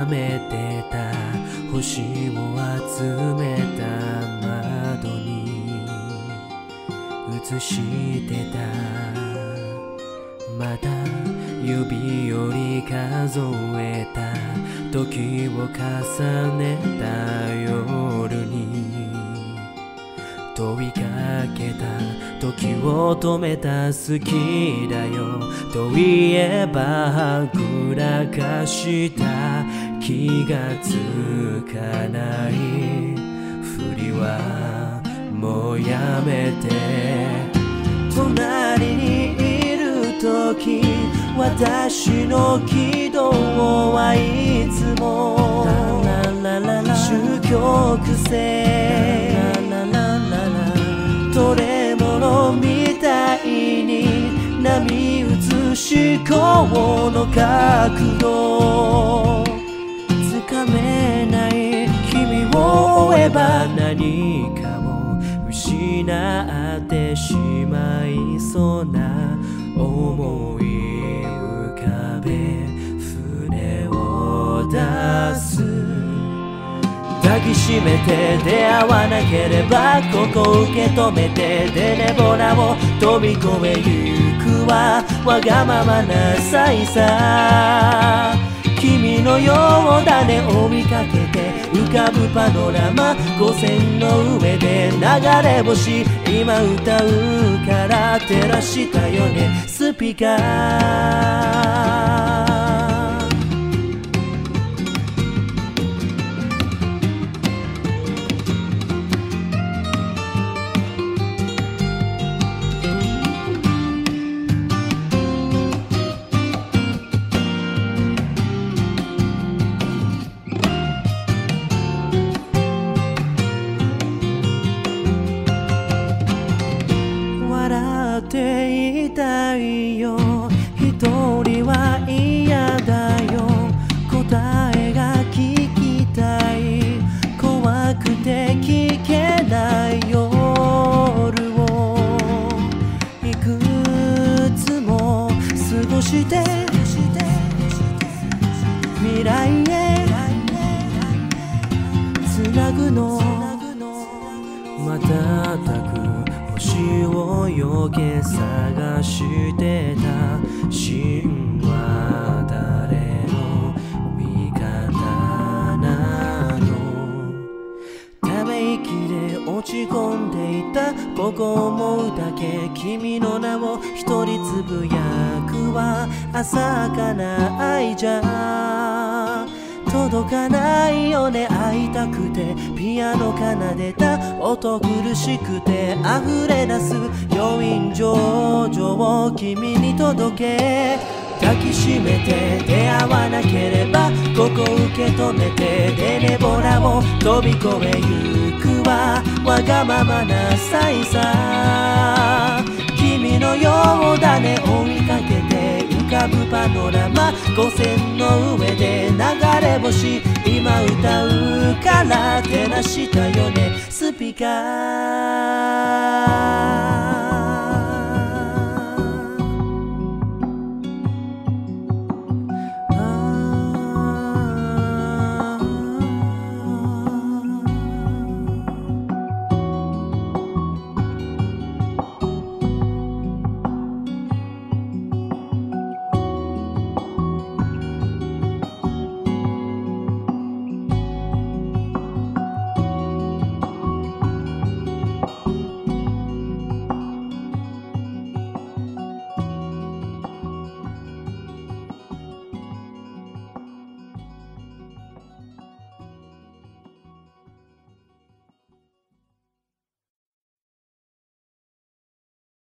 やめてた星を集めた窓に映してた。また指より数えた時を重ねた夜に問いかけた時を止めた好きだよと言えばはぐらかした気がつかないふりはもうやめて。隣にいる時私の軌道はいつも終局性トレモロみたいに波打つ思考の角度つかめない君を追えば何かを失ってしまいそうな思い浮かべ船を出す。抱きしめて出会わなければここ受け止めてでねぼらを飛び越えゆくわわがままなさいさ。君のようだね追いかけて浮かぶパノラマ五線の上で流れ星今歌うから照らしたよねスピーカー。笑っていたいよ一人は嫌だよ答えが聞きたい怖くて聞けない夜をいくつも過ごして未来へつなぐの瞬く星をよけ探してた神話誰の味方なのため息で落ち込んでいたここ思うだけ君の名を一人つぶやくわ浅かな愛じゃ届かないよね会いたくてピアノ奏でた音苦しくて溢れ出す余韻情緒を君に届け抱きしめて出会わなければここ受け止めてでねぼらを飛び越えゆくわわがままなさいさ。君のようだね追いかけて浮かぶパノラマ五線の上で流れ星今歌うから照らしたよねスピーカー。